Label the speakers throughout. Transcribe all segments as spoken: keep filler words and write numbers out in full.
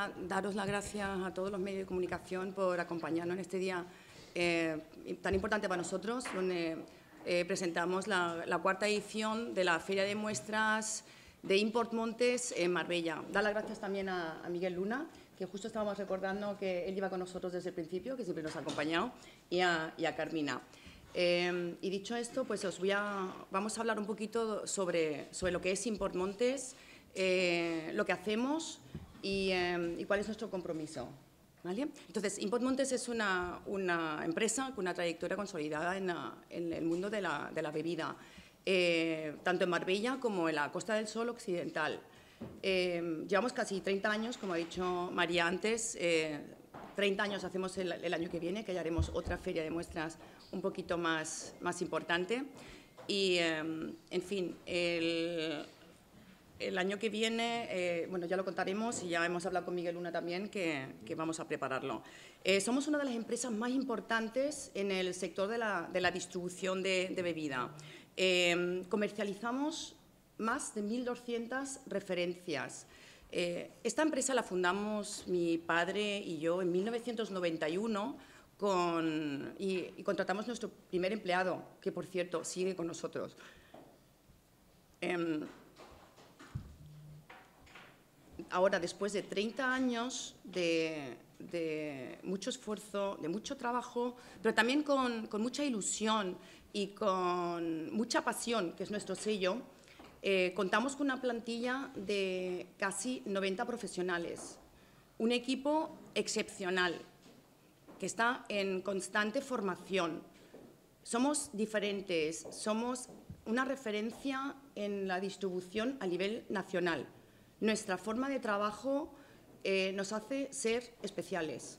Speaker 1: quería daros las gracias a todos los medios de comunicación por acompañarnos en este día eh, tan importante para nosotros, donde eh, presentamos la, la cuarta edición de la Feria de Muestras de Import Montes en Marbella. Dar las gracias también a, a Miguel Luna, que justo estábamos recordando que él iba con nosotros desde el principio, que siempre nos ha acompañado, y a, y a Carmina. Eh, y dicho esto, pues os voy a, vamos a hablar un poquito sobre, sobre lo que es Import Montes, eh, lo que hacemos y, eh, y cuál es nuestro compromiso. ¿Vale? Entonces, Import Montes es una, una empresa con una trayectoria consolidada en, la, en el mundo de la, de la bebida, eh, tanto en Marbella como en la Costa del Sol occidental. Eh, llevamos casi treinta años, como ha dicho María antes, eh, treinta años hacemos el, el año que viene, que ya haremos otra feria de muestras un poquito más, más importante. Y, eh, en fin, el, el año que viene, eh, bueno, ya lo contaremos y ya hemos hablado con Miguel Luna también, que, que vamos a prepararlo. Eh, somos una de las empresas más importantes en el sector de la, de la distribución de, de bebida. Eh, comercializamos más de mil doscientas referencias. Eh, esta empresa la fundamos mi padre y yo en mil novecientos noventa y uno con, y, y contratamos nuestro primer empleado, que, por cierto, sigue con nosotros. Eh, ahora, después de treinta años de, de mucho esfuerzo, de mucho trabajo, pero también con, con mucha ilusión y con mucha pasión, que es nuestro sello, Eh, contamos con una plantilla de casi noventa profesionales, un equipo excepcional que está en constante formación. Somos diferentes, somos una referencia en la distribución a nivel nacional. Nuestra forma de trabajo eh, nos hace ser especiales.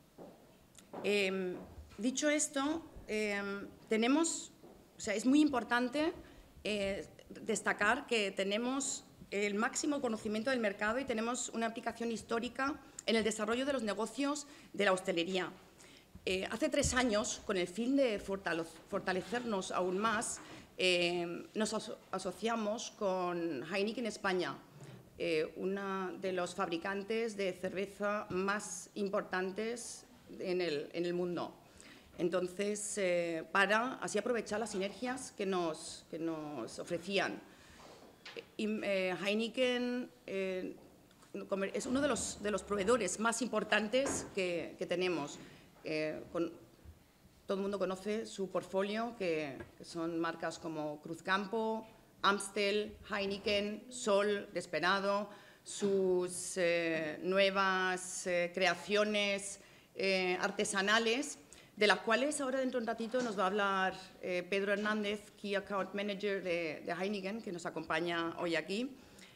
Speaker 1: Eh, dicho esto, eh, tenemos, o sea, es muy importante eh, destacar que tenemos el máximo conocimiento del mercado y tenemos una aplicación histórica en el desarrollo de los negocios de la hostelería. Eh, hace tres años, con el fin de fortalecernos aún más, eh, nos aso asociamos con Heineken España, eh, uno de los fabricantes de cerveza más importantes en el, en el mundo. Entonces, eh, para así aprovechar las sinergias que nos, que nos ofrecían. Y, eh, Heineken eh, es uno de los, de los proveedores más importantes que, que tenemos. Eh, con, todo el mundo conoce su portfolio, que, que son marcas como Cruzcampo, Amstel, Heineken, Sol, Desperado, sus eh, nuevas eh, creaciones eh, artesanales, de las cuales ahora dentro de un ratito nos va a hablar eh, Pedro Hernández, Key Account Manager de, de Heineken, que nos acompaña hoy aquí.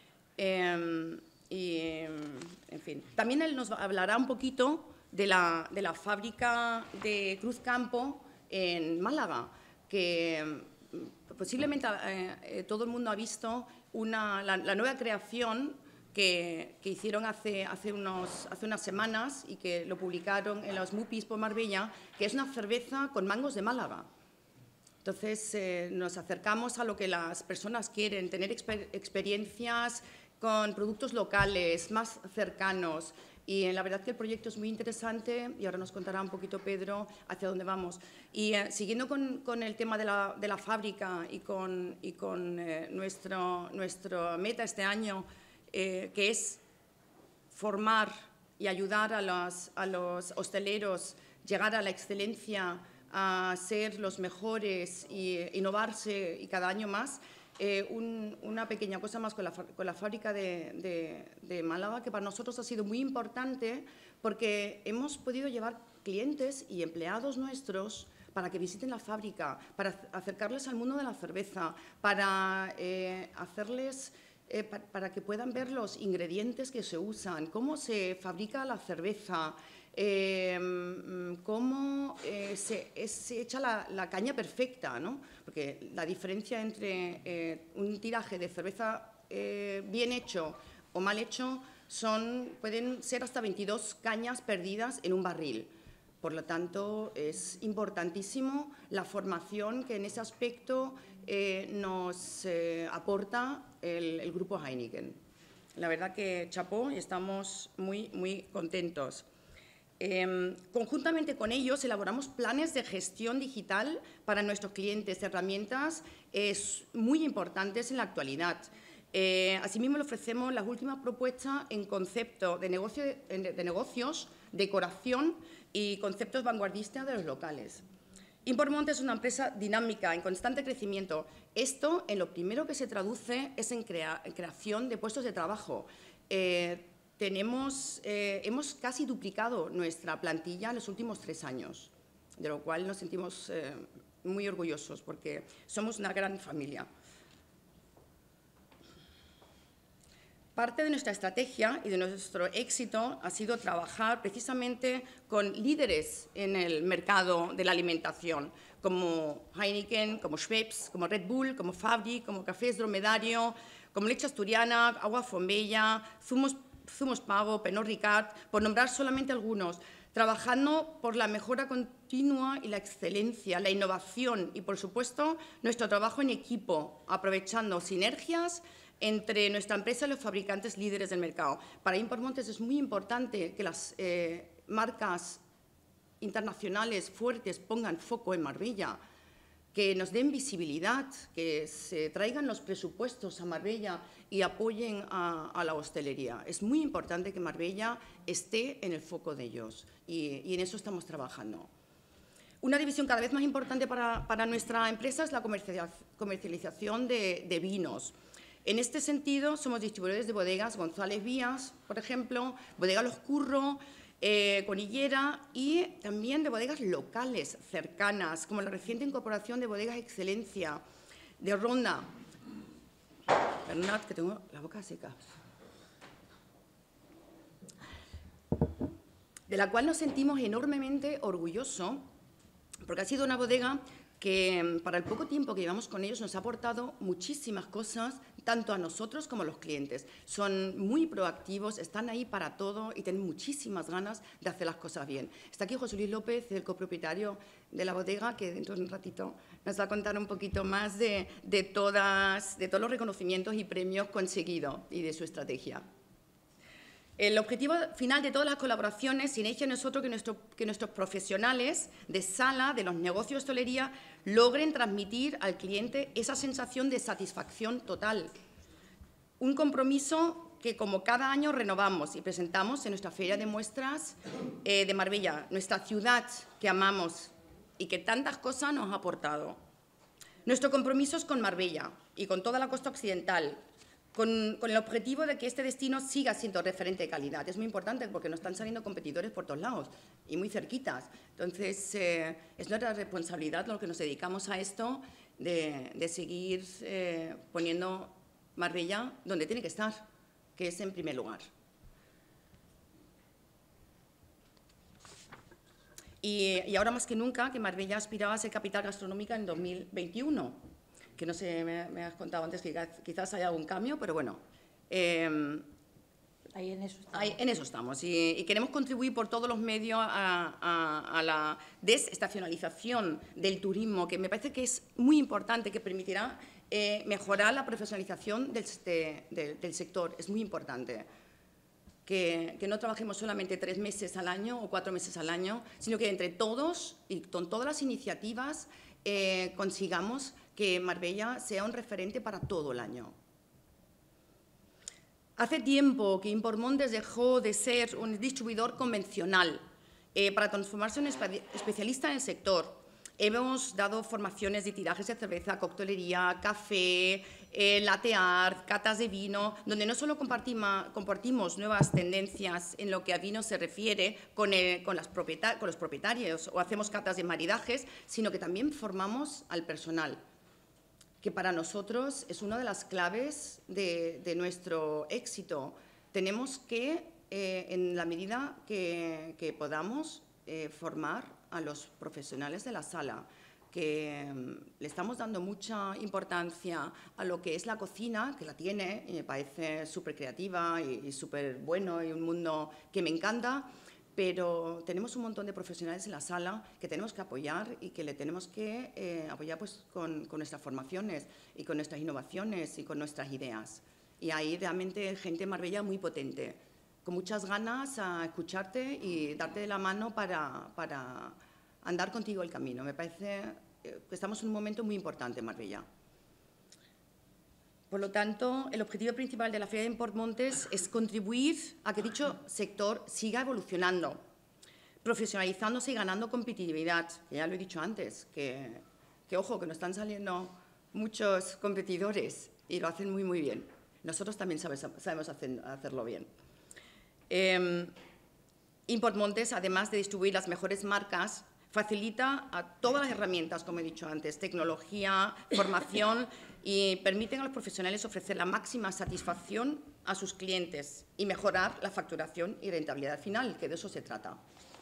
Speaker 1: Eh, y, en fin, también él nos hablará un poquito de la, de la fábrica de Cruzcampo en Málaga, que posiblemente eh, todo el mundo ha visto una, la, la nueva creación Que, que hicieron hace, hace, unos, hace unas semanas y que lo publicaron en los Mupis por Marbella, que es una cerveza con mangos de Málaga. Entonces, eh, nos acercamos a lo que las personas quieren, tener exper experiencias con productos locales, más cercanos. Y eh, la verdad que el proyecto es muy interesante y ahora nos contará un poquito Pedro hacia dónde vamos. Y eh, siguiendo con, con el tema de la, de la fábrica y con, y con eh, nuestro, nuestra meta este año, Eh, que es formar y ayudar a los, a los hosteleros, llegar a la excelencia, a ser los mejores e innovarse y cada año más. Eh, un, una pequeña cosa más con la, con la fábrica de, de, de Málaga, que para nosotros ha sido muy importante porque hemos podido llevar clientes y empleados nuestros para que visiten la fábrica, para acercarles al mundo de la cerveza, para eh, hacerles... Eh, para, para que puedan ver los ingredientes que se usan, cómo se fabrica la cerveza, eh, cómo eh, se, es, se echa la, la caña perfecta, ¿no? Porque la diferencia entre eh, un tiraje de cerveza eh, bien hecho o mal hecho son, pueden ser hasta veintidós cañas perdidas en un barril. Por lo tanto, es importantísimo la formación que en ese aspecto eh, nos eh, aporta el, el grupo Heineken. La verdad que chapó y estamos muy, muy contentos. Eh, conjuntamente con ellos elaboramos planes de gestión digital para nuestros clientes, herramientas eh, muy importantes en la actualidad. Eh, asimismo, le ofrecemos las últimas propuestas en concepto de, negocio, de, de negocios, decoración y conceptos vanguardistas de los locales. Impormonte es una empresa dinámica, en constante crecimiento. Esto, en lo primero que se traduce, es en, crea, en creación de puestos de trabajo. Eh, tenemos, eh, hemos casi duplicado nuestra plantilla en los últimos tres años, de lo cual nos sentimos eh, muy orgullosos, porque somos una gran familia. Parte de nuestra estrategia y de nuestro éxito ha sido trabajar precisamente con líderes en el mercado de la alimentación, como Heineken, como Schweppes, como Red Bull, como Fabri, como Cafés Dromedario, como Leche Asturiana, Agua Fombella, Zumos, Zumos Pago, Pernod Ricard, por nombrar solamente algunos, trabajando por la mejora continua y la excelencia, la innovación y, por supuesto, nuestro trabajo en equipo, aprovechando sinergias entre nuestra empresa y los fabricantes líderes del mercado. Para Impormontes es muy importante que las eh, marcas internacionales fuertes pongan foco en Marbella, que nos den visibilidad, que se traigan los presupuestos a Marbella y apoyen a, a la hostelería. Es muy importante que Marbella esté en el foco de ellos y, y en eso estamos trabajando. Una división cada vez más importante para, para nuestra empresa es la comercialización de, de vinos. En este sentido, somos distribuidores de bodegas González Vías, por ejemplo, Bodega Los Curro, eh, Conillera, y también de bodegas locales cercanas, como la reciente incorporación de Bodegas Excelencia de Ronda. Perdonad, que tengo la boca seca. De la cual nos sentimos enormemente orgullosos, porque ha sido una bodega que para el poco tiempo que llevamos con ellos nos ha aportado muchísimas cosas, tanto a nosotros como a los clientes. Son muy proactivos, están ahí para todo y tienen muchísimas ganas de hacer las cosas bien. Está aquí José Luis López, el copropietario de la bodega, que dentro de un ratito nos va a contar un poquito más de, de, todas, de todos los reconocimientos y premios conseguidos y de su estrategia. El objetivo final de todas las colaboraciones sinergia es otro que, nuestro, que nuestros profesionales de sala, de los negocios de hostelería, logren transmitir al cliente esa sensación de satisfacción total. Un compromiso que, como cada año, renovamos y presentamos en nuestra feria de muestras eh, de Marbella, nuestra ciudad que amamos y que tantas cosas nos ha aportado. Nuestro compromiso es con Marbella y con toda la costa occidental, Con, con el objetivo de que este destino siga siendo referente de calidad. Es muy importante porque nos están saliendo competidores por todos lados y muy cerquitas. Entonces, eh, es nuestra responsabilidad, lo que nos dedicamos a esto, de, de seguir eh, poniendo Marbella donde tiene que estar, que es en primer lugar. Y, y ahora más que nunca, que Marbella aspiraba a ser capital gastronómica en dos mil veintiuno. Que no sé, me, me has contado antes que quizás haya algún cambio, pero bueno, eh,
Speaker 2: ahí en eso estamos.
Speaker 1: Ahí, en eso estamos y, y queremos contribuir por todos los medios a, a, a la desestacionalización del turismo, que me parece que es muy importante, que permitirá eh, mejorar la profesionalización del, de, de, del sector. Es muy importante que, que no trabajemos solamente tres meses al año o cuatro meses al año, sino que entre todos y con todas las iniciativas eh, consigamos que Marbella sea un referente para todo el año. Hace tiempo que Impormontes dejó de ser un distribuidor convencional eh, para transformarse en un especialista en el sector. Hemos dado formaciones de tirajes de cerveza, coctelería, café, eh, latte art, catas de vino, donde no solo compartimos, compartimos nuevas tendencias en lo que a vino se refiere con, el, con, las propietarios, con los propietarios o hacemos catas de maridajes, sino que también formamos al personal, que para nosotros es una de las claves de, de nuestro éxito. Tenemos que, eh, en la medida que, que podamos, eh, formar a los profesionales de la sala, que um, le estamos dando mucha importancia a lo que es la cocina, que la tiene, y me parece súper creativa y, y súper bueno, y un mundo que me encanta, pero tenemos un montón de profesionales en la sala que tenemos que apoyar y que le tenemos que eh, apoyar pues, con, con nuestras formaciones y con nuestras innovaciones y con nuestras ideas. Y hay realmente gente en Marbella muy potente, con muchas ganas a escucharte y darte de la mano para, para andar contigo el camino. Me parece que estamos en un momento muy importante en Marbella. Por lo tanto, el objetivo principal de la Feria de Importmontes es contribuir a que dicho sector siga evolucionando, profesionalizándose y ganando competitividad. Ya lo he dicho antes, que, que ojo, que nos están saliendo muchos competidores y lo hacen muy, muy bien. Nosotros también sabes, sabemos hacer, hacerlo bien. Eh, Importmontes, además de distribuir las mejores marcas, facilita a todas las herramientas, como he dicho antes, tecnología, formación, y permiten a los profesionales ofrecer la máxima satisfacción a sus clientes y mejorar la facturación y rentabilidad final, que de eso se trata.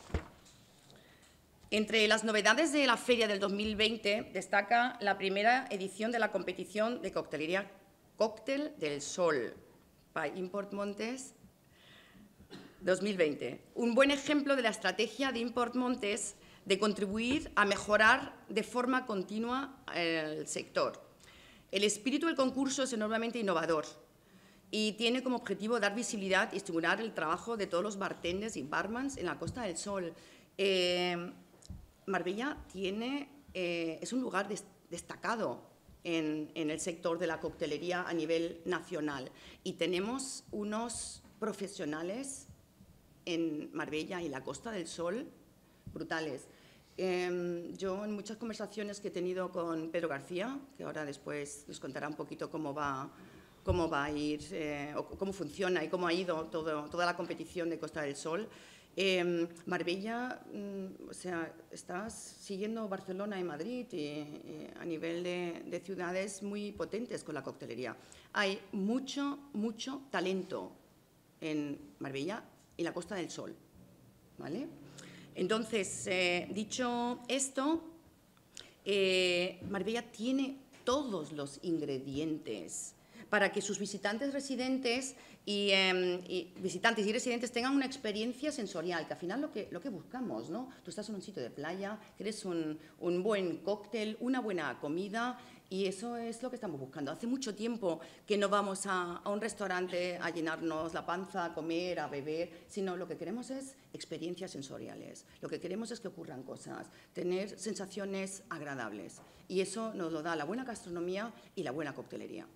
Speaker 1: Entre las novedades de la feria del dos mil veinte destaca la primera edición de la competición de coctelería Cóctel del Sol, by Importmontes dos mil veinte. Un buen ejemplo de la estrategia de Importmontes de contribuir a mejorar de forma continua el sector. El espíritu del concurso es enormemente innovador y tiene como objetivo dar visibilidad y estimular el trabajo de todos los bartenders y barmans en la Costa del Sol. Eh, Marbella tiene, eh, es un lugar des, destacado en, en el sector de la coctelería a nivel nacional y tenemos unos profesionales en Marbella y la Costa del Sol brutales. Eh, yo en muchas conversaciones que he tenido con Pedro García, que ahora después nos contará un poquito cómo va, cómo va a ir, eh, o cómo funciona y cómo ha ido todo, toda la competición de Costa del Sol, eh, Marbella, mm, o sea, estás siguiendo Barcelona y Madrid y, y a nivel de, de ciudades muy potentes con la coctelería. Hay mucho, mucho talento en Marbella y la Costa del Sol, ¿vale? Entonces, eh, dicho esto, eh, Marbella tiene todos los ingredientes para que sus visitantes residentes y, eh, y visitantes y residentes tengan una experiencia sensorial, que al final lo que, lo que buscamos, ¿no? Tú estás en un sitio de playa, quieres un, un buen cóctel, una buena comida, y eso es lo que estamos buscando. Hace mucho tiempo que no vamos a, a un restaurante a llenarnos la panza, a comer, a beber, sino lo que queremos es experiencias sensoriales. Lo que queremos es que ocurran cosas, tener sensaciones agradables. Y eso nos lo da la buena gastronomía y la buena coctelería.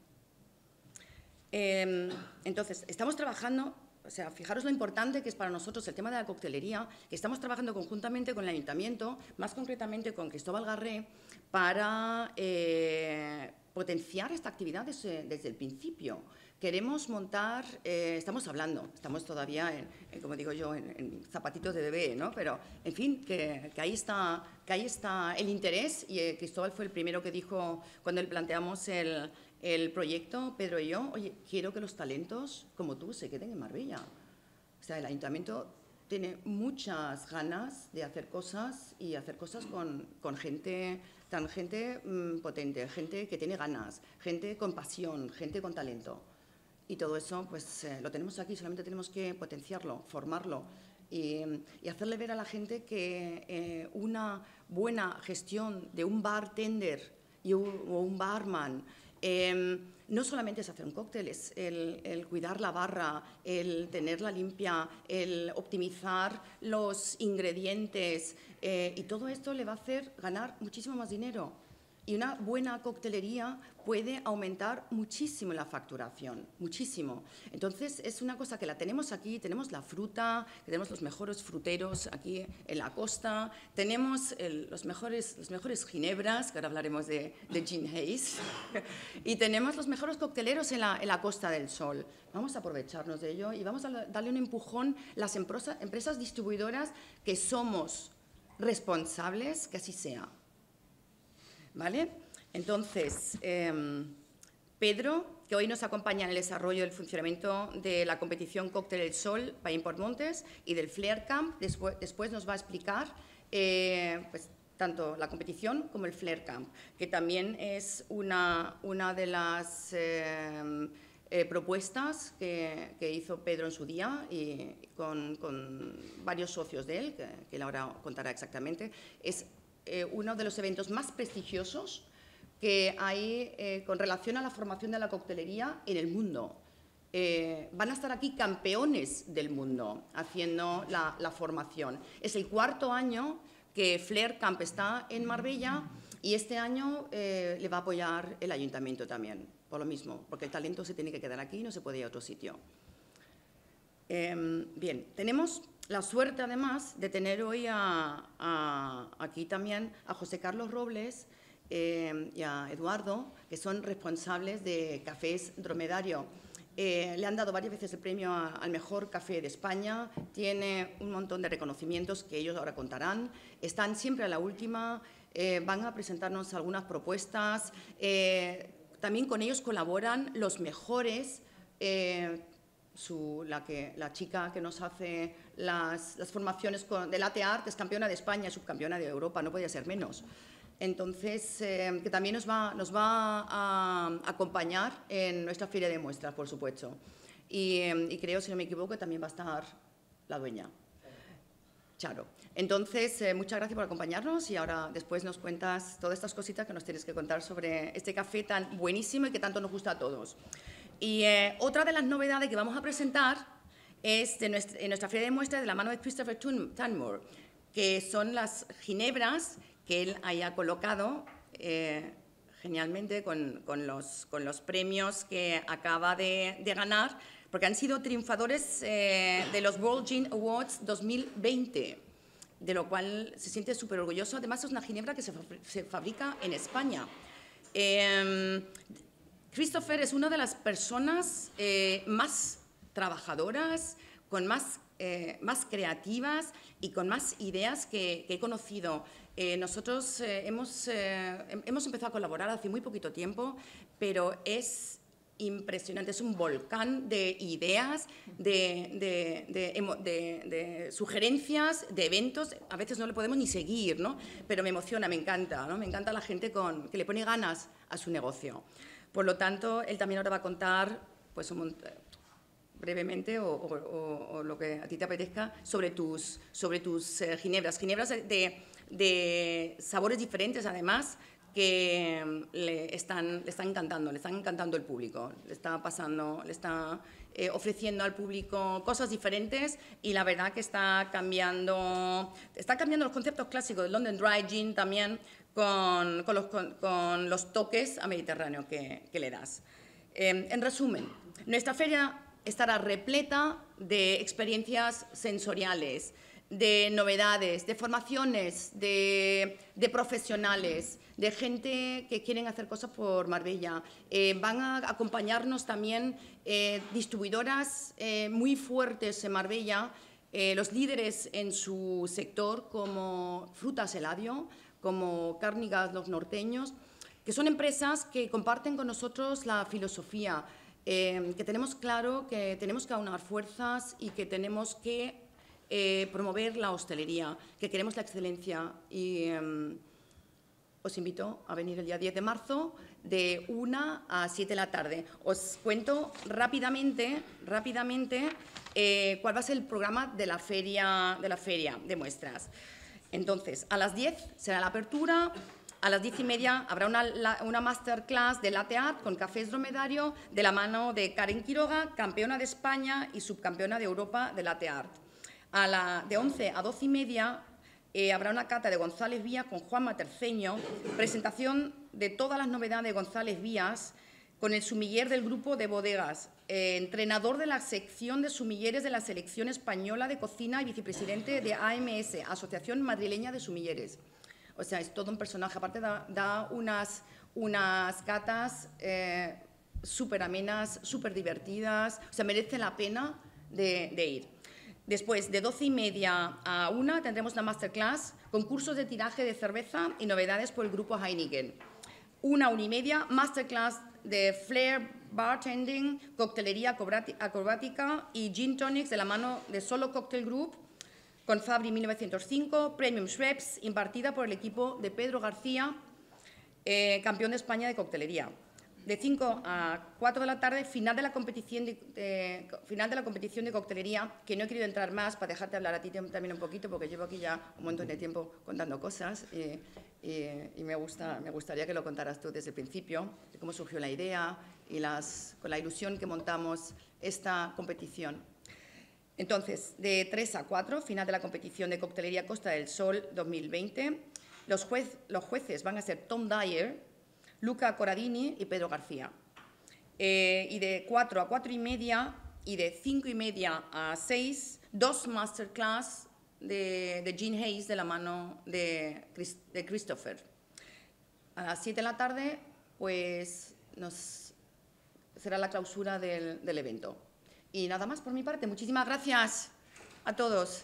Speaker 1: Eh, entonces, estamos trabajando, o sea, fijaros lo importante que es para nosotros el tema de la coctelería, que estamos trabajando conjuntamente con el Ayuntamiento, más concretamente con Cristóbal Garré, para eh, potenciar esta actividad desde, desde el principio. Queremos montar, eh, estamos hablando, estamos todavía, en, en, como digo yo, en, en zapatitos de bebé, ¿no? Pero, en fin, que, que, ahí está, que ahí está el interés, y eh, Cristóbal fue el primero que dijo, cuando le planteamos el, el proyecto, Pedro y yo, oye, quiero que los talentos como tú se queden en Marbella. O sea, el Ayuntamiento tiene muchas ganas de hacer cosas y hacer cosas con, con gente, tan gente mmm, potente, gente que tiene ganas, gente con pasión, gente con talento. Y todo eso, pues, eh, lo tenemos aquí, solamente tenemos que potenciarlo, formarlo y, y hacerle ver a la gente que eh, una buena gestión de un bartender y un, o un barman eh, no solamente es hacer un cóctel, es el, el cuidar la barra, el tenerla limpia, el optimizar los ingredientes, eh, y todo esto le va a hacer ganar muchísimo más dinero. Y una buena coctelería puede aumentar muchísimo la facturación, muchísimo. Entonces, es una cosa que la tenemos aquí, tenemos la fruta, tenemos los mejores fruteros aquí en la costa, tenemos el, los, mejores, los mejores ginebras, que ahora hablaremos de, de Gin Haze, y tenemos los mejores cocteleros en la, en la Costa del Sol. Vamos a aprovecharnos de ello y vamos a darle un empujón a las empresas, empresas distribuidoras que somos responsables que así sea. ¿Vale? Entonces, eh, Pedro, que hoy nos acompaña en el desarrollo del funcionamiento de la competición Cóctel del Sol para Importmontes y del Flair Camp, después, después nos va a explicar eh, pues, tanto la competición como el Flair Camp, que también es una, una de las eh, eh, propuestas que, que hizo Pedro en su día y con, con varios socios de él, que, que él ahora contará exactamente. Es Eh, uno de los eventos más prestigiosos que hay eh, con relación a la formación de la coctelería en el mundo. eh, van a estar aquí campeones del mundo haciendo la, la formación. Es el cuarto año que Flair Camp está en Marbella y este año eh, le va a apoyar el ayuntamiento también, por lo mismo, porque el talento se tiene que quedar aquí y no se puede ir a otro sitio. Eh, bien, tenemos la suerte además de tener hoy a, a, aquí también a José Carlos Robles eh, y a Eduardo, que son responsables de Cafés Dromedario. Eh, le han dado varias veces el premio a, al mejor café de España, tiene un montón de reconocimientos que ellos ahora contarán, están siempre a la última, eh, van a presentarnos algunas propuestas, eh, también con ellos colaboran los mejores, eh, su, la, que, la chica que nos hace las, las formaciones con, de Latte Art es campeona de España, subcampeona de Europa, no podía ser menos. Entonces, eh, que también nos va, nos va a acompañar en nuestra feria de muestras, por supuesto. Y, eh, y creo, si no me equivoco, que también va a estar la dueña, Charo. Entonces, eh, muchas gracias por acompañarnos y ahora después nos cuentas todas estas cositas que nos tienes que contar sobre este café tan buenísimo y que tanto nos gusta a todos. Y eh, otra de las novedades que vamos a presentar es de nuestra, en nuestra feria de muestras de la mano de Christopher Tunmore, que son las ginebras que él haya colocado eh, genialmente con, con, los, con los premios que acaba de, de ganar, porque han sido triunfadores eh, de los World Gin Awards dos mil veinte, de lo cual se siente súper orgulloso. Además, es una ginebra que se, se fabrica en España. Eh, Christopher es una de las personas eh, más trabajadoras, con más, eh, más creativas y con más ideas que, que he conocido. Eh, nosotros eh, hemos, eh, hemos empezado a colaborar hace muy poquito tiempo, pero es impresionante, es un volcán de ideas, de, de, de, de, de sugerencias, de eventos. A veces no le podemos ni seguir, ¿no? Pero me emociona, me encanta, ¿no? Me encanta la gente con, que le pone ganas a su negocio. Por lo tanto, él también ahora va a contar, pues, un, brevemente, o, o, o lo que a ti te apetezca, sobre tus, sobre tus eh, ginebras. Ginebras de, de sabores diferentes, además, que le están, le están encantando, le están encantando el público, le está pasando, le está eh, ofreciendo al público cosas diferentes y la verdad que está cambiando, está cambiando los conceptos clásicos del London Dry Gin también con, con, los, con, con los toques a Mediterráneo que, que le das. Eh, en resumen, nuestra feria estará repleta de experiencias sensoriales, de novedades, de formaciones, de, de profesionales, de gente que quieren hacer cosas por Marbella. Eh, van a acompañarnos también eh, distribuidoras eh, muy fuertes en Marbella, eh, los líderes en su sector como Frutas Eladio, como Cárnigas Los Norteños, que son empresas que comparten con nosotros la filosofía, eh, que tenemos claro que tenemos que aunar fuerzas y que tenemos que Eh, promover la hostelería, que queremos la excelencia y eh, os invito a venir el día diez de marzo de una a siete de la tarde. Os cuento rápidamente, rápidamente eh, cuál va a ser el programa de la feria de, la feria de muestras. Entonces, a las diez será la apertura. A las diez y media habrá una, una masterclass de Latte Art con Cafés Dromedario de la mano de Karen Quiroga, campeona de España y subcampeona de Europa de Latte Art. A la, de once a doce y media eh, habrá una cata de González Vías con Juanma Terceño, presentación de todas las novedades de González Vías con el sumiller del grupo de bodegas, eh, entrenador de la sección de sumilleres de la Selección Española de Cocina y vicepresidente de A M S, Asociación Madrileña de Sumilleres. O sea, es todo un personaje. Aparte da, da unas, unas catas eh, súper amenas, súper divertidas. O sea, merece la pena de, de ir. Después, de doce y media a una, tendremos una masterclass con cursos de tiraje de cerveza y novedades por el grupo Heineken. Una, una y media, masterclass de Flair Bartending, coctelería acrobática y gin tonics de la mano de Solo Cocktail Group con Fabri mil novecientos cinco, Premium Schweppes, impartida por el equipo de Pedro García, eh, campeón de España de coctelería. de cinco a cuatro de la tarde, final de la competición de, de, final de la competición de coctelería, que no he querido entrar más para dejarte hablar a ti también un poquito, porque llevo aquí ya un montón de tiempo contando cosas y, y, y me, gusta, me gustaría que lo contaras tú desde el principio, de cómo surgió la idea y las, con la ilusión que montamos esta competición. Entonces, de tres a cuatro, final de la competición de coctelería Costa del Sol dos mil veinte. Los, juez, los jueces van a ser Tom Dyer, Luca Corradini y Pedro García. Eh, y de cuatro a cuatro y media y de cinco y media a seis, dos masterclass de, de Jean Hayes de la mano de, de Christopher. A las siete de la tarde, pues, nos, será la clausura del, del evento. Y nada más por mi parte. Muchísimas gracias a todos.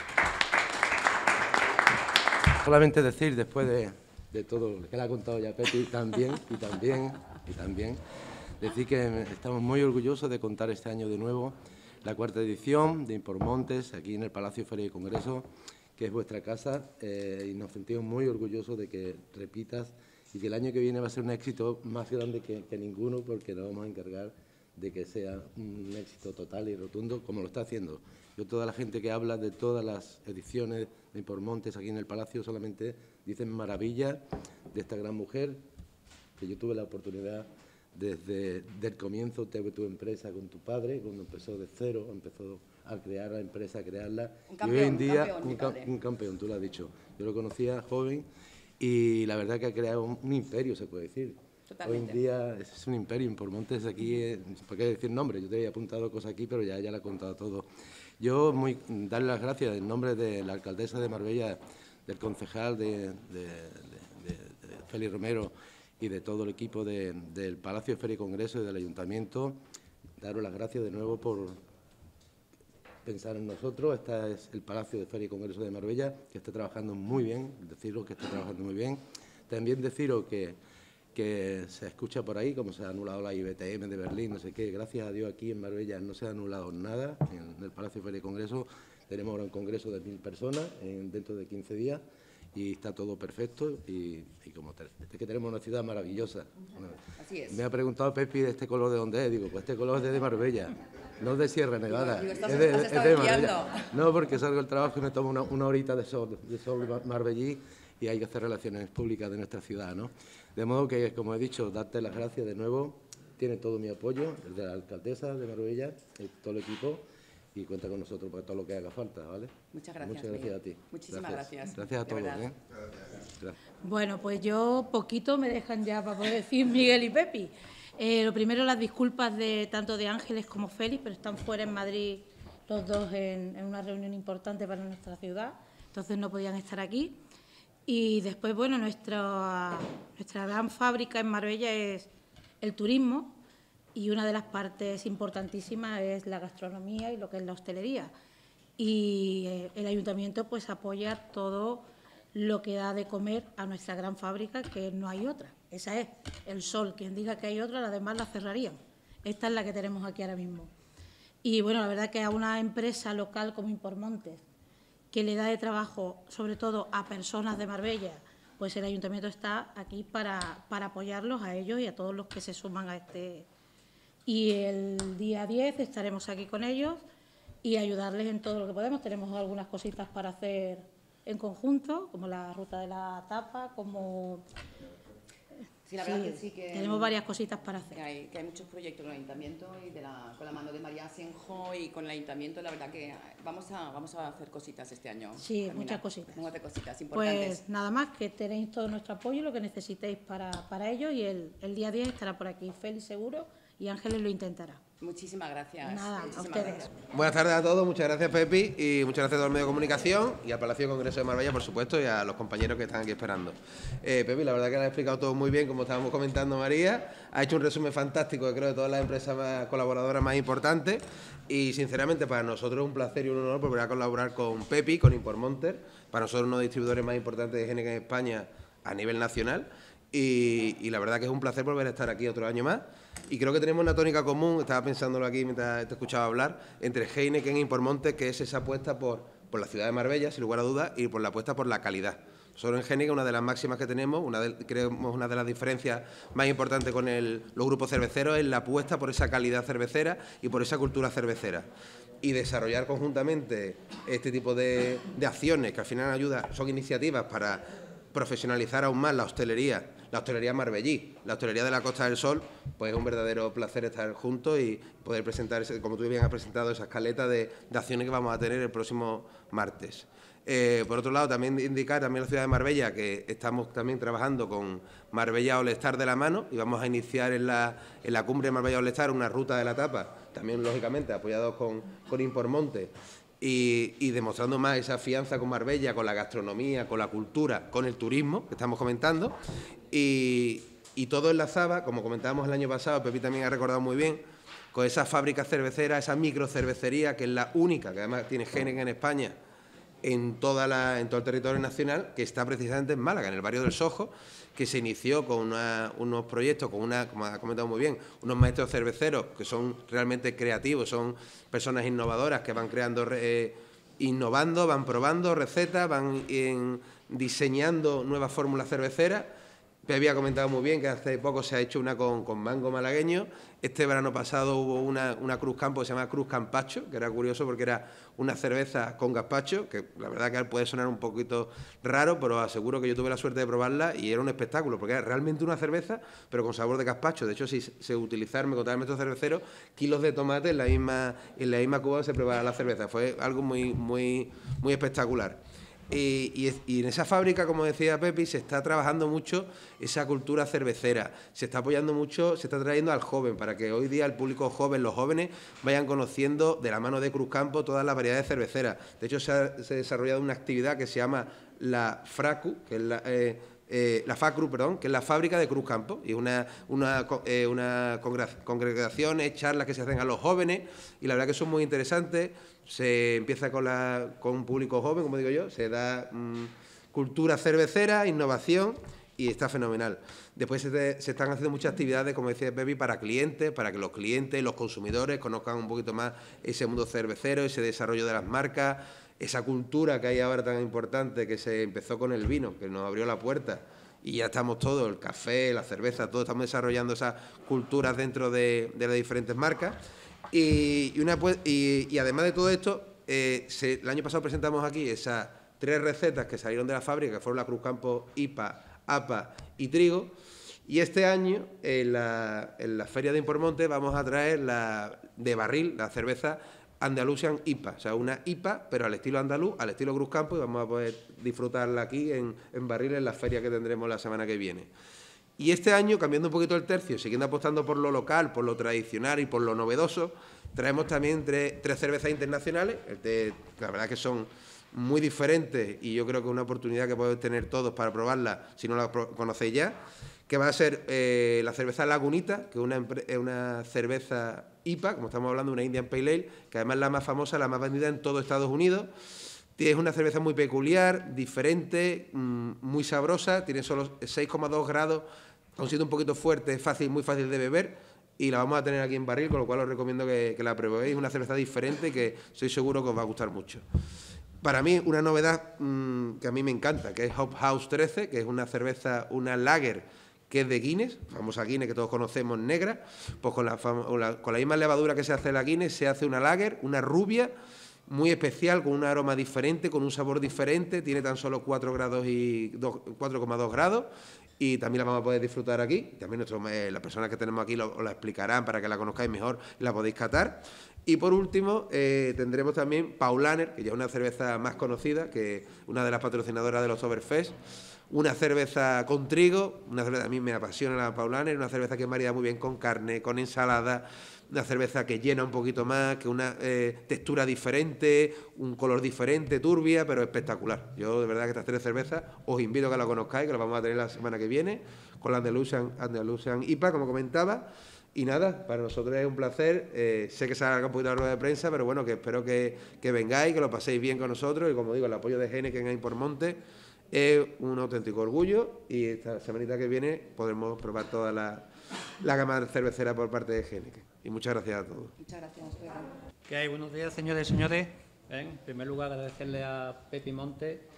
Speaker 3: Solamente decir, después de, de todo lo que le ha contado ya Pepi, también, y también, y también, decir que estamos muy orgullosos de contar este año de nuevo la cuarta edición de Impormontes, aquí en el Palacio Feria y Congreso, que es vuestra casa, eh, y nos sentimos muy orgullosos de que repitas y que el año que viene va a ser un éxito más grande que, que ninguno, porque nos vamos a encargar de que sea un éxito total y rotundo, como lo está haciendo. Yo, toda la gente que habla de todas las ediciones de Impormontes aquí en el Palacio, solamente dicen maravilla de esta gran mujer, que yo tuve la oportunidad desde el comienzo, tuve tu empresa con tu padre, cuando empezó de cero, empezó a crear la empresa, a crearla.
Speaker 1: Un campeón,
Speaker 3: y hoy en día,
Speaker 1: campeón,
Speaker 3: un, ca un campeón, tú lo has dicho. Yo lo conocía joven y la verdad que ha creado un, un imperio, se puede decir.
Speaker 1: Totalmente.
Speaker 3: Hoy en día es un imperio. Impormontes aquí, eh, ¿por qué decir nombre? Yo te había apuntado cosas aquí, pero ya, ya le he contado todo. Yo muy, darle las gracias en nombre de la alcaldesa de Marbella, del concejal de, de, de, de, de Félix Romero y de todo el equipo de, del Palacio de Feria y Congreso y del Ayuntamiento, daros las gracias de nuevo por pensar en nosotros. Este es el Palacio de Feria y Congreso de Marbella, que está trabajando muy bien, deciros que está trabajando muy bien. También deciros que que se escucha por ahí, como se ha anulado la I B T M de Berlín, no sé qué. Gracias a Dios aquí en Marbella no se ha anulado nada. En el Palacio de Feria y Congreso tenemos ahora un congreso de mil personas en, dentro de quince días y está todo perfecto y, y como te, es que tenemos una ciudad maravillosa.
Speaker 1: Así es.
Speaker 3: Me ha preguntado Pepi de este color de dónde es. Digo, pues este color es de Marbella, no de Sierra Nevada.
Speaker 1: Digo, estás,
Speaker 3: es de,
Speaker 1: has
Speaker 3: es
Speaker 1: estado
Speaker 3: de
Speaker 1: guiando.
Speaker 3: Marbella. No, porque salgo del trabajo y me tomo una, una horita de sol, de sol marbellí y hay que hacer relaciones públicas de nuestra ciudad, ¿no? De modo que, como he dicho, darte las gracias de nuevo. Tiene todo mi apoyo, el de la alcaldesa de Marbella, el, todo el equipo, y cuenta con nosotros para todo lo que haga falta, ¿vale?
Speaker 1: Muchas gracias.
Speaker 3: Muchas gracias
Speaker 1: Miguel.
Speaker 3: a ti.
Speaker 1: Muchísimas
Speaker 3: gracias.
Speaker 1: gracias.
Speaker 3: Gracias a
Speaker 1: de
Speaker 3: todos,
Speaker 1: verdad.
Speaker 3: ¿eh? Gracias.
Speaker 2: Bueno, pues yo poquito me dejan ya para poder decir Miguel y Pepi. Eh, lo primero, las disculpas de tanto de Ángeles como Félix, pero están fuera en Madrid los dos en, en una reunión importante para nuestra ciudad, entonces no podían estar aquí. Y después, bueno, nuestra, nuestra gran fábrica en Marbella es el turismo y una de las partes importantísimas es la gastronomía y lo que es la hostelería. Y eh, el ayuntamiento pues apoya todo lo que da de comer a nuestra gran fábrica, que no hay otra. Esa es el Sol. Quien diga que hay otra, las demás la cerrarían. Esta es la que tenemos aquí ahora mismo. Y bueno, la verdad que a una empresa local como Impormontes, que le da de trabajo sobre todo a personas de Marbella, pues el ayuntamiento está aquí para, para apoyarlos a ellos y a todos los que se suman a este. Y el día diez estaremos aquí con ellos y ayudarles en todo lo que podemos. Tenemos algunas cositas para hacer en conjunto, como la ruta de la tapa, como...
Speaker 1: Sí, la verdad que sí que...
Speaker 2: Tenemos varias cositas para hacer.
Speaker 1: Que hay, que hay muchos proyectos con el Ayuntamiento y de la, con la mano de María Asenjo y con el Ayuntamiento, la verdad que vamos a, vamos a hacer cositas este año.
Speaker 2: Sí,
Speaker 1: Carmina.
Speaker 2: muchas cositas.
Speaker 1: Vamos a hacer cositas importantes.
Speaker 2: Pues nada más, que tenéis todo nuestro apoyo, lo que necesitéis para, para ello, y el, el día diez estará por aquí Félix seguro y Ángeles lo intentará.
Speaker 1: Muchísimas gracias.
Speaker 2: Nada, a
Speaker 1: Muchísimas
Speaker 2: ustedes.
Speaker 1: gracias.
Speaker 4: Buenas tardes a todos, muchas gracias Pepi y muchas gracias a todo el medio de comunicación y al Palacio de Congreso de Marbella, por supuesto, y a los compañeros que están aquí esperando. Eh, Pepi, la verdad que lo ha explicado todo muy bien, como estábamos comentando María, ha hecho un resumen fantástico, creo, de todas las empresas más, colaboradoras más importantes y sinceramente para nosotros es un placer y un honor volver a colaborar con Pepi, con Impormontes, para nosotros uno de los distribuidores más importantes de Heineken en España a nivel nacional. Y, y la verdad que es un placer volver a estar aquí otro año más. Y creo que tenemos una tónica común, estaba pensándolo aquí mientras te escuchaba hablar, entre Heineken y Impormontes, que es esa apuesta por, por la ciudad de Marbella, sin lugar a dudas, y por la apuesta por la calidad. Nosotros en Heineken, una de las máximas que tenemos, una de, creemos una de las diferencias más importantes con el, los grupos cerveceros es la apuesta por esa calidad cervecera y por esa cultura cervecera. Y desarrollar conjuntamente este tipo de, de acciones que al final ayudan, son iniciativas para profesionalizar aún más la hostelería, la hostelería marbellí, la hostelería de la Costa del Sol, pues es un verdadero placer estar juntos y poder presentar, como tú bien has presentado, esa escaleta de, de acciones que vamos a tener el próximo martes. Eh, por otro lado, también indicar también la ciudad de Marbella que estamos también trabajando con Marbella All Star de la mano y vamos a iniciar en la, en la cumbre de Marbella All Star una ruta de la tapa, también lógicamente apoyados con, con Impormonte, y, y demostrando más esa fianza con Marbella, con la gastronomía, con la cultura, con el turismo que estamos comentando, y, y todo enlazaba, como comentábamos el año pasado, Pepi también ha recordado muy bien, con esa fábrica cervecera, esa microcervecería que es la única, que además tiene Heineken en España, en, toda la, en todo el territorio nacional, que está precisamente en Málaga, en el barrio del Sojo, que se inició con una, unos proyectos, con una, como ha comentado muy bien, unos maestros cerveceros que son realmente creativos, son personas innovadoras que van creando, eh, innovando, van probando recetas, van en, diseñando nuevas fórmulas cerveceras. Me había comentado muy bien que hace poco se ha hecho una con, con mango malagueño. Este verano pasado hubo una, una Cruz Campo que se llama Cruz Campacho, que era curioso porque era una cerveza con gazpacho, que la verdad que puede sonar un poquito raro, pero aseguro que yo tuve la suerte de probarla y era un espectáculo, porque era realmente una cerveza, pero con sabor de gazpacho. De hecho, si se utilizaron, me contaba el maestro cervecero, kilos de tomate en la misma, en la misma cuba que se preparaba la cerveza. Fue algo muy, muy, muy espectacular. Y, y, y en esa fábrica, como decía Pepi, se está trabajando mucho esa cultura cervecera, se está apoyando mucho, se está trayendo al joven, para que hoy día el público joven, los jóvenes, vayan conociendo de la mano de Cruz Campo todas las variedades cerveceras. De hecho, se ha, se ha desarrollado una actividad que se llama la FRACU, que es la... Eh, Eh, la FACRU, perdón, que es la fábrica de Cruz Campo, y una, una, eh, una congregaciones, charlas que se hacen a los jóvenes, y la verdad que son muy interesantes. Se empieza con, la, con un público joven, como digo yo, se da mmm, cultura cervecera, innovación, y está fenomenal. Después se, te, se están haciendo muchas actividades, como decía Pepi, para clientes, para que los clientes, los consumidores conozcan un poquito más ese mundo cervecero, ese desarrollo de las marcas, esa cultura que hay ahora tan importante, que se empezó con el vino, que nos abrió la puerta, y ya estamos todos, el café, la cerveza, todos estamos desarrollando esas culturas dentro de, de las diferentes marcas. Y, y, una, y, y además de todo esto, eh, se, el año pasado presentamos aquí esas tres recetas que salieron de la fábrica, que fueron la Cruz Campo, I P A, A P A y trigo. Y este año, en la, en la Feria de Impormonte, vamos a traer la de barril, la cerveza Andalusian I P A, o sea, una I P A, pero al estilo andaluz, al estilo Cruz Campo, y vamos a poder disfrutarla aquí en, en barril en la feria que tendremos la semana que viene. Y este año, cambiando un poquito el tercio, siguiendo apostando por lo local, por lo tradicional y por lo novedoso, traemos también tres, tres cervezas internacionales, de, la verdad que son muy diferentes y yo creo que es una oportunidad que podéis tener todos para probarla, si no la conocéis ya, que va a ser eh, la cerveza Lagunita, que es una, una cerveza I P A, como estamos hablando, una Indian Pale Ale, que además es la más famosa, la más vendida en todo Estados Unidos. Es una cerveza muy peculiar, diferente, mmm, muy sabrosa, tiene solo seis coma dos grados, aun siendo un poquito fuerte, es fácil, muy fácil de beber, y la vamos a tener aquí en barril, con lo cual os recomiendo que, que la probéis. Es una cerveza diferente que estoy seguro que os va a gustar mucho. Para mí, una novedad mmm, que a mí me encanta, que es Hop House trece, que es una cerveza, una lager, que es de Guinness, famosa Guinness que todos conocemos, negra, pues con la, con la, con la misma levadura que se hace la Guinness, se hace una lager, una rubia, muy especial, con un aroma diferente, con un sabor diferente, tiene tan solo cuatro grados y cuatro coma dos grados, y también la vamos a poder disfrutar aquí. También nuestro, eh, las personas que tenemos aquí lo, os la explicarán para que la conozcáis mejor y la podéis catar. Y por último, eh, tendremos también Paulaner, que ya es una cerveza más conocida, que una de las patrocinadoras de los Oktoberfest. Una cerveza con trigo, una cerveza, a mí me apasiona la Paulaner, una cerveza que marida muy bien con carne, con ensalada, una cerveza que llena un poquito más, que una eh, textura diferente, un color diferente, turbia, pero espectacular. Yo de verdad que estas tres cervezas os invito a que la conozcáis, que la vamos a tener la semana que viene, con la Andalusian, Andalusian I P A, como comentaba. Y nada, para nosotros es un placer, eh, sé que se haga un poquito de rueda de prensa, pero bueno, que espero que, que vengáis, que lo paséis bien con nosotros, y como digo, el apoyo de Heineken en Impormonte es un auténtico orgullo, y esta semanita que viene podremos probar toda la, la gama cervecera por parte de Heineken. Y muchas gracias a todos.
Speaker 1: Muchas gracias, Pedro.
Speaker 5: ¿Qué hay? Buenos días, señores y señores. En primer lugar, agradecerle a Pepi Monte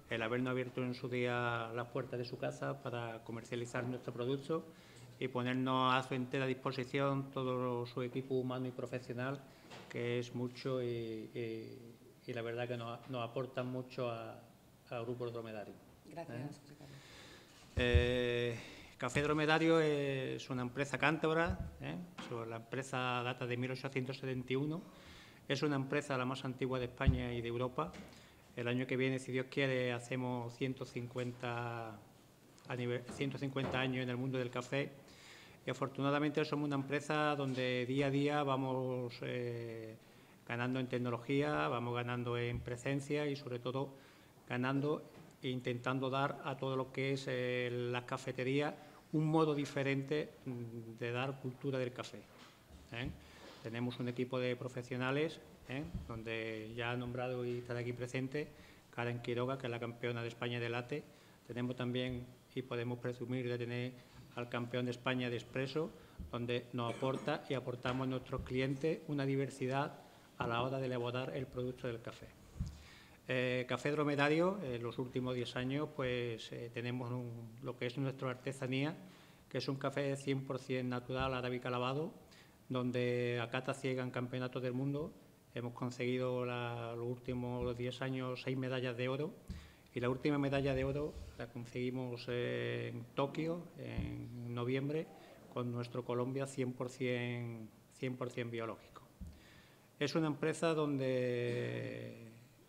Speaker 5: el habernos abierto en su día las puertas de su casa para comercializar nuestro producto y ponernos a su entera disposición todo su equipo humano y profesional, que es mucho y, y, y la verdad que nos, nos aportan mucho al Grupo Dromedario.
Speaker 1: Gracias,
Speaker 5: ¿Eh?
Speaker 1: José Carlos.
Speaker 5: Eh, Café Dromedario es una empresa cántabra, ¿eh? La empresa data de mil ochocientos setenta y uno, es una empresa la más antigua de España y de Europa. El año que viene, si Dios quiere, hacemos ciento cincuenta, a nivel, ciento cincuenta años en el mundo del café y afortunadamente somos una empresa donde día a día vamos eh, ganando en tecnología, vamos ganando en presencia y sobre todo ganando e intentando dar a todo lo que es eh, las cafeterías un modo diferente de dar cultura del café. ¿eh? Tenemos un equipo de profesionales, ¿eh? donde ya ha nombrado y está aquí presente Karen Quiroga, que es la campeona de España de latte. Tenemos también, y podemos presumir de tener al campeón de España de expreso, donde nos aporta y aportamos a nuestros clientes una diversidad a la hora de elaborar el producto del café. Eh, Café Dromedario, en los últimos diez años, pues eh, tenemos un, lo que es nuestra artesanía, que es un café cien por cien natural, arábica lavado, donde a cata ciega en campeonatos del mundo hemos conseguido la, los últimos diez años seis medallas de oro y la última medalla de oro la conseguimos eh, en Tokio en noviembre con nuestro Colombia cien por cien, cien por cien biológico. Es una empresa donde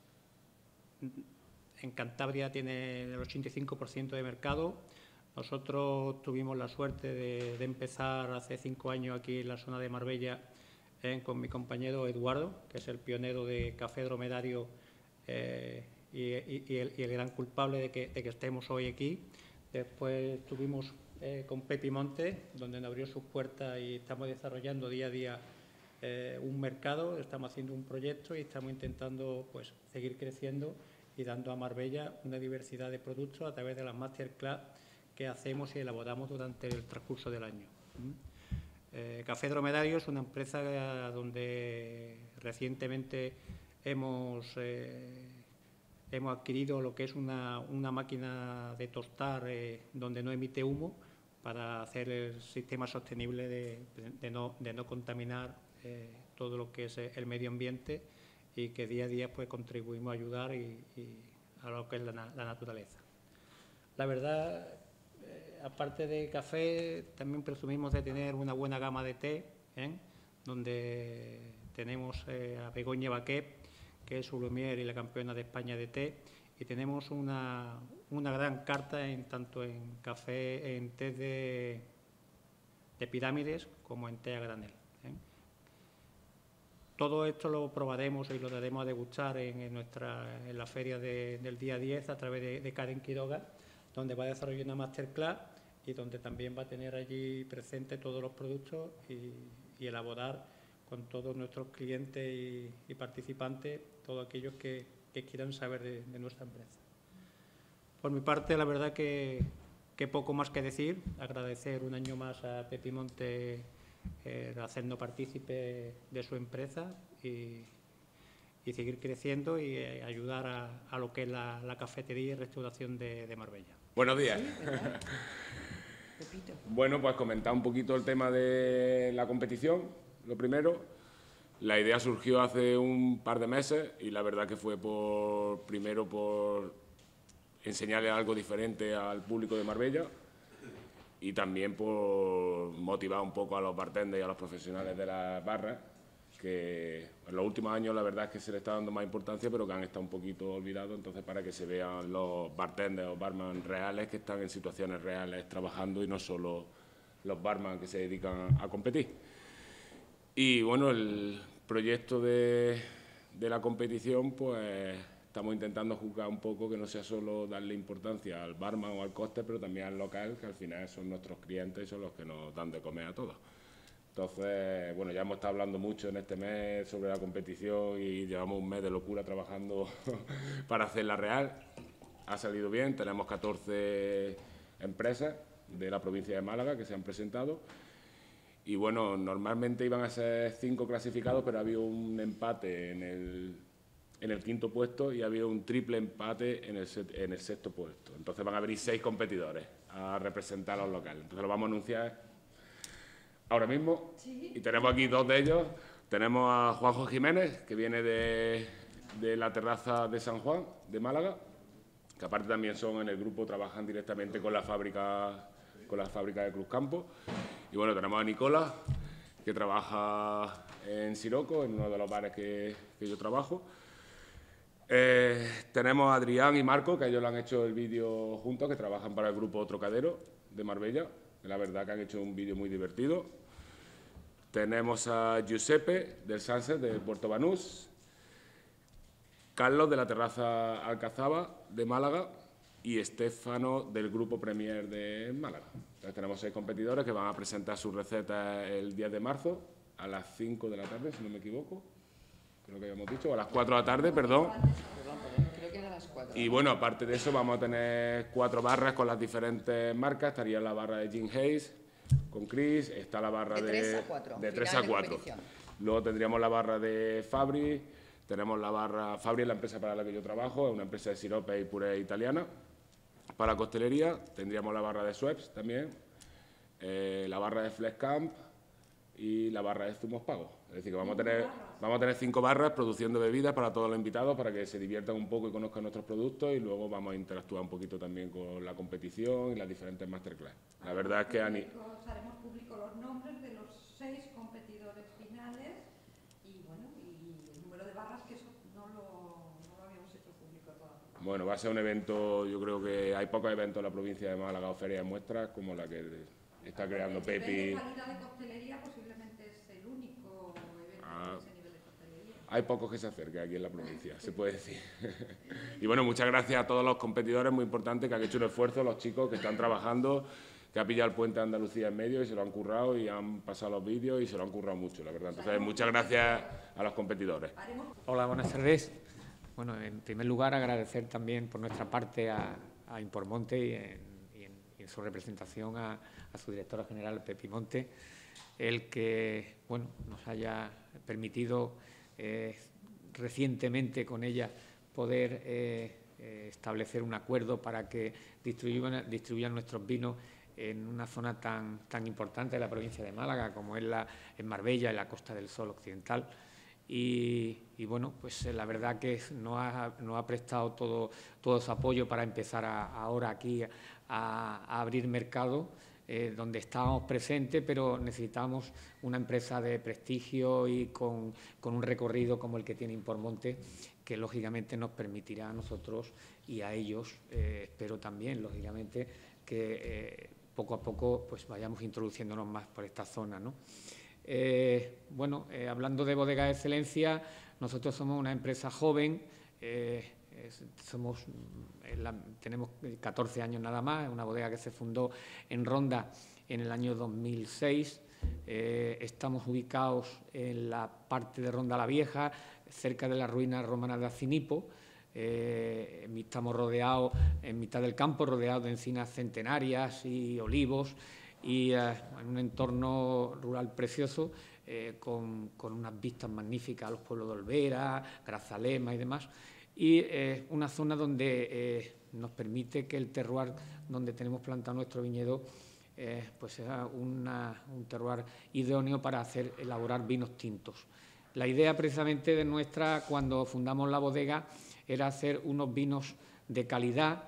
Speaker 5: en Cantabria tiene el ochenta y cinco por ciento de mercado. Nosotros tuvimos la suerte de, de empezar hace cinco años aquí en la zona de Marbella eh, con mi compañero Eduardo, que es el pionero de Café Dromedario eh, y, y, y, el, y el gran culpable de que, de que estemos hoy aquí. Después estuvimos eh, con Pepi Monte, donde nos abrió sus puertas y estamos desarrollando día a día eh, un mercado, estamos haciendo un proyecto y estamos intentando pues, seguir creciendo y dando a Marbella una diversidad de productos a través de las masterclass que hacemos y elaboramos durante el transcurso del año. Eh, Café Dromedario es una empresa donde recientemente hemos, eh, hemos adquirido lo que es una, una máquina de tostar eh, donde no emite humo para hacer el sistema sostenible de, de, no, de no contaminar eh, todo lo que es el medio ambiente y que día a día pues, contribuimos a ayudar y, y a lo que es la, la naturaleza. La verdad, eh, aparte de café, también presumimos de tener una buena gama de té, ¿eh? donde tenemos eh, a Begoña Baquet, que es sommelier y la campeona de España de té, y tenemos una, una gran carta en tanto en café, en té de, de pirámides como en té a granel. ¿eh? Todo esto lo probaremos y lo daremos a degustar en, en, nuestra, en la feria de, del día diez a través de, de Karen Quiroga, donde va a desarrollar una masterclass y donde también va a tener allí presente todos los productos y, y elaborar con todos nuestros clientes y, y participantes todos aquellos que, que quieran saber de, de nuestra empresa. Por mi parte, la verdad que, que poco más que decir, agradecer un año más a Pepi Monte Eh, hacernos partícipe de su empresa y, y seguir creciendo y eh, ayudar a, a lo que es la, la cafetería y restauración de, de Marbella.
Speaker 6: Buenos días.
Speaker 1: Sí,
Speaker 6: bueno, pues comentar un poquito el tema de la competición, lo primero. La idea surgió hace un par de meses y la verdad que fue por primero por enseñarle algo diferente al público de Marbella y también por motivar un poco a los bartenders y a los profesionales de las barras, que en los últimos años la verdad es que se le está dando más importancia, pero que han estado un poquito olvidados, entonces para que se vean los bartenders o barman reales que están en situaciones reales trabajando y no solo los barman que se dedican a competir. Y bueno, el proyecto de, de la competición, pues estamos intentando juzgar un poco que no sea solo darle importancia al barman o al coste, pero también al local, que al final son nuestros clientes y son los que nos dan de comer a todos. Entonces, bueno, ya hemos estado hablando mucho en este mes sobre la competición y llevamos un mes de locura trabajando para hacerla real. Ha salido bien, tenemos catorce empresas de la provincia de Málaga que se han presentado. Y bueno, normalmente iban a ser cinco clasificados, pero ha habido un empate en el en el quinto puesto y ha habido un triple empate en el, set, en el sexto puesto. Entonces van a venir seis competidores a representar a los locales. Entonces lo vamos a anunciar ahora mismo. ¿Sí? Y tenemos aquí dos de ellos. Tenemos a Juanjo Jiménez, que viene de, de la terraza de San Juan, de Málaga, que aparte también son en el grupo, trabajan directamente con la fábrica, con la fábrica de Cruzcampo. Y bueno, tenemos a Nicolás, que trabaja en Siroco, en uno de los bares que, que yo trabajo. Eh, tenemos a Adrián y Marco, que ellos lo han hecho el vídeo juntos, que trabajan para el grupo Trocadero de Marbella. La verdad que han hecho un vídeo muy divertido. Tenemos a Giuseppe del Sunset de Puerto Banús, Carlos de la terraza Alcazaba de Málaga y Estefano del grupo Premier de Málaga. Entonces tenemos seis competidores que van a presentar sus recetas el diez de marzo a las cinco de la tarde, si no me equivoco. Creo que habíamos dicho, o a las cuatro de la tarde, perdón.
Speaker 7: Creo que era a las cuatro.
Speaker 6: Y bueno, aparte de eso vamos a tener cuatro barras con las diferentes marcas. Estaría la barra de Jim Hayes con Chris, está la barra de...
Speaker 7: De tres a cuatro.
Speaker 6: De tres a cuatro. Luego tendríamos la barra de Fabri, tenemos la barra... Fabri es la empresa para la que yo trabajo, es una empresa de sirope y puré italiana. Para costelería tendríamos la barra de Schweppes también, eh, la barra de Flex Camp y la barra de zumos pagos. Es decir, que vamos a tener, vamos a tener cinco barras produciendo bebidas para todos los invitados, para que se diviertan un poco y conozcan nuestros productos, y luego vamos a interactuar un poquito también con la competición y las diferentes masterclass. La verdad es que... Ani...
Speaker 8: Haremos público los nombres de los seis competidores finales y, bueno, y el número de barras, que eso no lo, no lo habíamos hecho público todavía.
Speaker 6: Bueno, va a ser un evento, yo creo que hay pocos eventos en la provincia de Málaga o ferias de muestras como la que está creando Pepi.
Speaker 8: La calidad de coctelería posiblemente es el único evento
Speaker 6: ah,
Speaker 8: de ese nivel de coctelería.
Speaker 6: Hay pocos que se acerquen aquí en la provincia, se puede decir. Y bueno, muchas gracias a todos los competidores, muy importante, que han hecho un esfuerzo, los chicos que están trabajando, que ha pillado el puente de Andalucía en medio y se lo han currado y han pasado los vídeos y se lo han currado mucho, la verdad. Entonces, muchas gracias a los competidores.
Speaker 9: Hola, buenas tardes. Bueno, en primer lugar, agradecer también por nuestra parte a, a Impormonte y en, y, en, y en su representación a, a su directora general, Pepi Monte, el que bueno, nos haya permitido eh, recientemente con ella poder eh, eh, establecer un acuerdo para que distribuyan, distribuyan nuestros vinos en una zona tan, tan importante de la provincia de Málaga como es la, en Marbella, en la Costa del Sol occidental. Y, y bueno, pues la verdad que nos ha, nos ha prestado todo, todo su apoyo para empezar a, ahora aquí a, a abrir mercado, eh, donde estábamos presentes, pero necesitamos una empresa de prestigio y con, con un recorrido como el que tiene Impormonte, que lógicamente nos permitirá a nosotros y a ellos, eh, espero también, lógicamente, que eh, poco a poco pues vayamos introduciéndonos más por esta zona, ¿no? Eh, bueno, eh, hablando de Bodega de Excelencia, nosotros somos una empresa joven, eh, es, somos, eh, la, tenemos catorce años nada más, es una bodega que se fundó en Ronda en el año dos mil seis, eh, estamos ubicados en la parte de Ronda la Vieja, cerca de las ruinas romanas de Acinipo. Eh, estamos rodeados en mitad del campo, rodeados de encinas centenarias y olivos, y eh, en un entorno rural precioso, eh, con, con unas vistas magníficas a los pueblos de Olvera, Grazalema y demás, y eh, una zona donde eh, nos permite que el terroir donde tenemos plantado nuestro viñedo eh, pues sea una, un terroir idóneo para hacer elaborar vinos tintos. La idea precisamente de nuestra, cuando fundamos la bodega, era hacer unos vinos de calidad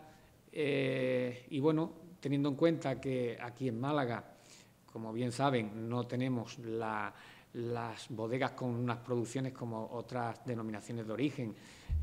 Speaker 9: eh, y bueno, teniendo en cuenta que aquí en Málaga, como bien saben, no tenemos la, las bodegas con unas producciones como otras denominaciones de origen,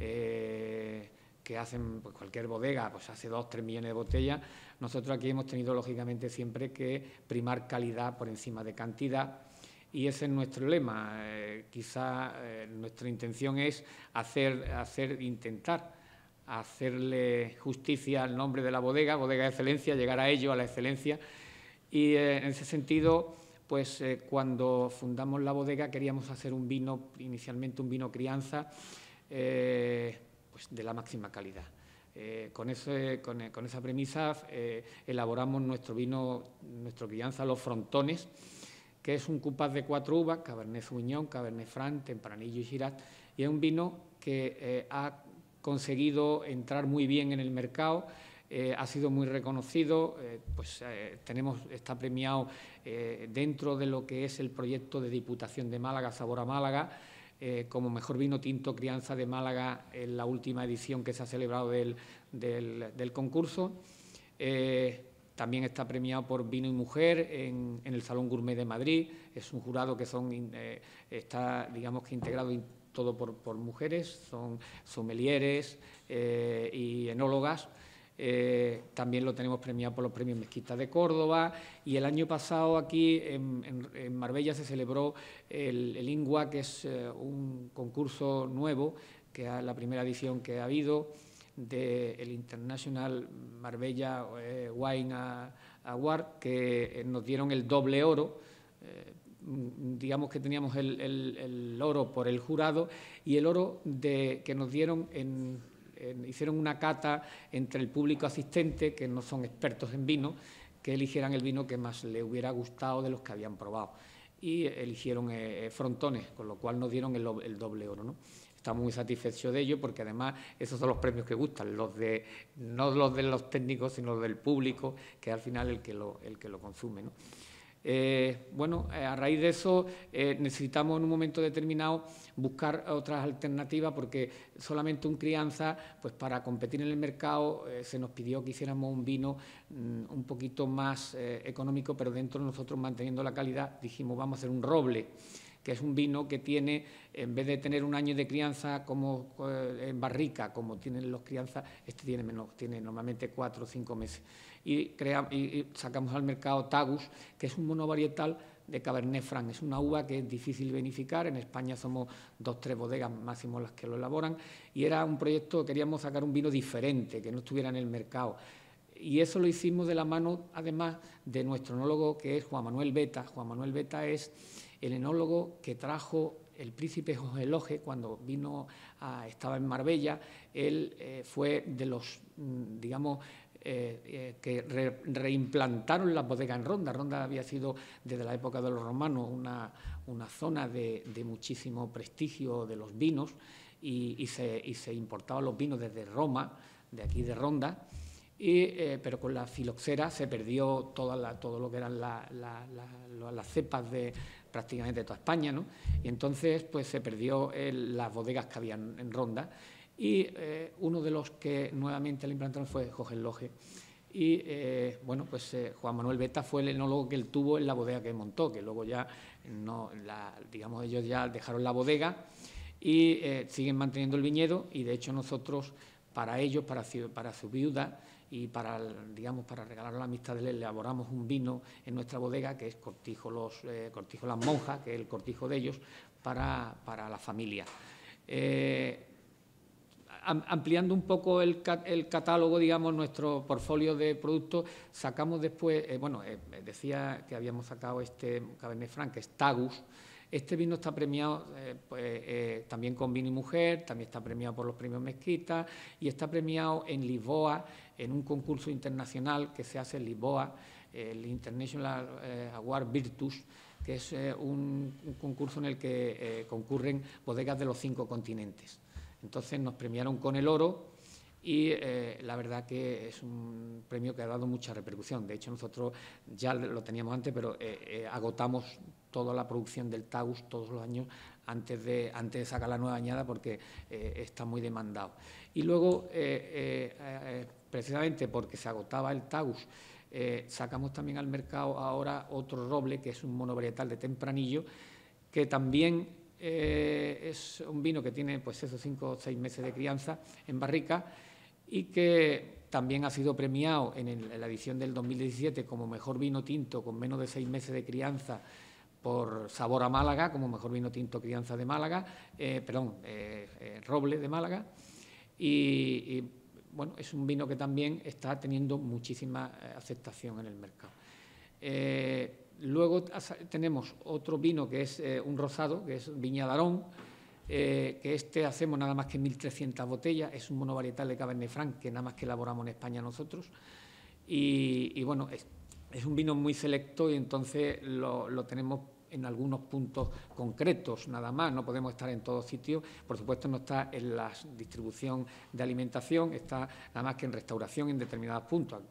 Speaker 9: eh, que hacen pues, cualquier bodega, pues hace dos, tres millones de botellas. Nosotros aquí hemos tenido, lógicamente, siempre que primar calidad por encima de cantidad, y ese es nuestro lema. Eh, quizá eh, nuestra intención es hacer, hacer intentar hacerle justicia al nombre de la bodega, Bodega de Excelencia, llegar a ello, a la excelencia. Y eh, en ese sentido, pues eh, cuando fundamos la bodega queríamos hacer un vino, inicialmente un vino crianza, eh, pues de la máxima calidad. Eh, con, ese, con, con esa premisa eh, elaboramos nuestro vino, nuestro crianza, Los Frontones, que es un cupaz de cuatro uvas, Cabernet Sauvignon, Cabernet Franc, Tempranillo y Shiraz, y es un vino que eh, ha conseguido entrar muy bien en el mercado. Eh, ha sido muy reconocido, eh, pues eh, tenemos, está premiado eh, dentro de lo que es el proyecto de Diputación de Málaga, Sabor a Málaga, eh, como mejor vino tinto crianza de Málaga en la última edición que se ha celebrado del, del, del concurso. Eh, también está premiado por Vino y Mujer en, en el Salón Gourmet de Madrid. Es un jurado que son, eh, está, digamos que integrado in, todo por, por mujeres, son sommeliers eh, y enólogas. Eh, también lo tenemos premiado por los premios Mezquita de Córdoba, y el año pasado aquí en, en, en Marbella se celebró el, el INGUA, que es eh, un concurso nuevo, que es la primera edición que ha habido del International Marbella eh, Wine Award, que nos dieron el doble oro. Eh, digamos que teníamos el, el, el oro por el jurado y el oro de, que nos dieron en... hicieron una cata entre el público asistente, que no son expertos en vino, que eligieran el vino que más les hubiera gustado de los que habían probado. Y eligieron eh, Frontones, con lo cual nos dieron el, el doble oro, ¿no? Estamos muy satisfechos de ello, porque además esos son los premios que gustan, los de, no los de los técnicos, sino los del público, que es al final el que lo, el que lo consume, ¿no? Eh, bueno, eh, a raíz de eso eh, necesitamos en un momento determinado buscar otras alternativas, porque solamente un crianza, pues para competir en el mercado eh, se nos pidió que hiciéramos un vino mm, un poquito más eh, económico, pero dentro de nosotros manteniendo la calidad. Dijimos, vamos a hacer un roble, que es un vino que tiene, en vez de tener un año de crianza como eh, en barrica, como tienen los crianzas, este tiene menos, tiene normalmente cuatro o cinco meses. Y, crea, y, y sacamos al mercado Tagus, que es un monovarietal de Cabernet Franc. Es una uva que es difícil de vinificar. En España somos dos, tres bodegas máximo las que lo elaboran, y era un proyecto, queríamos sacar un vino diferente, que no estuviera en el mercado. Y eso lo hicimos de la mano, además, de nuestro enólogo, que es Juan Manuel Beta. Juan Manuel Beta es el enólogo que trajo el príncipe Jorge Loge cuando vino, a, estaba en Marbella. Él eh, fue de los, digamos, eh, eh, que re, reimplantaron las bodegas en Ronda. Ronda había sido, desde la época de los romanos, una, una zona de, de muchísimo prestigio de los vinos, y, y, se, y se importaban los vinos desde Roma, de aquí de Ronda. Y, eh, pero con la filoxera se perdió toda la, todo lo que eran la, la, la, las cepas de prácticamente de toda España, ¿no? Y entonces pues se perdió el, las bodegas que habían en Ronda, y eh, uno de los que nuevamente la implantaron fue Jorge Loge. Y eh, bueno, pues eh, Juan Manuel Beta fue el enólogo que él tuvo en la bodega que montó, que luego ya, no, la, digamos, ellos ya dejaron la bodega y eh, siguen manteniendo el viñedo, y de hecho nosotros, para ellos, para, para su viuda, y para, digamos, para regalar la amistad de él, elaboramos un vino en nuestra bodega, que es Cortijo, los, eh, Cortijo Las Monjas, que es el cortijo de ellos, para, para la familia. Eh, ampliando un poco el, el catálogo, digamos, nuestro portfolio de productos, sacamos después, eh, bueno, eh, decía que habíamos sacado este Cabernet Franc, que es Tagus. Este vino está premiado eh, pues, eh, también con Vino y Mujer, también está premiado por los premios Mezquita, y está premiado en Lisboa, en un concurso internacional que se hace en Lisboa, el International eh, Award Virtus, que es eh, un, un concurso en el que eh, concurren bodegas de los cinco continentes. Entonces nos premiaron con el oro, y eh, la verdad que es un premio que ha dado mucha repercusión. De hecho, nosotros ya lo teníamos antes, pero eh, eh, agotamos toda la producción del Tagus todos los años antes de, antes de sacar la nueva añada, porque eh, está muy demandado. Y luego, eh, eh, eh, precisamente porque se agotaba el Tagus, eh, sacamos también al mercado ahora otro roble, que es un monovarietal de Tempranillo, que también eh, es un vino que tiene pues esos cinco o seis meses de crianza en barrica, y que también ha sido premiado en, el, en la edición del dos mil diecisiete como mejor vino tinto con menos de seis meses de crianza por Sabor a Málaga, como mejor vino tinto crianza de Málaga, eh, perdón, eh, eh, roble de Málaga, y, y bueno, es un vino que también está teniendo muchísima eh, aceptación en el mercado. Eh, luego tenemos otro vino que es eh, un rosado, que es Viña de Arón, Eh, que este hacemos nada más que mil trescientas botellas, es un monovarietal de Cabernet Franc que nada más que elaboramos en España nosotros, y, y bueno, es, es un vino muy selecto, y entonces lo, lo tenemos en algunos puntos concretos nada más, no podemos estar en todos sitios. Por supuesto, no está en la distribución de alimentación, está nada más que en restauración en determinados puntos.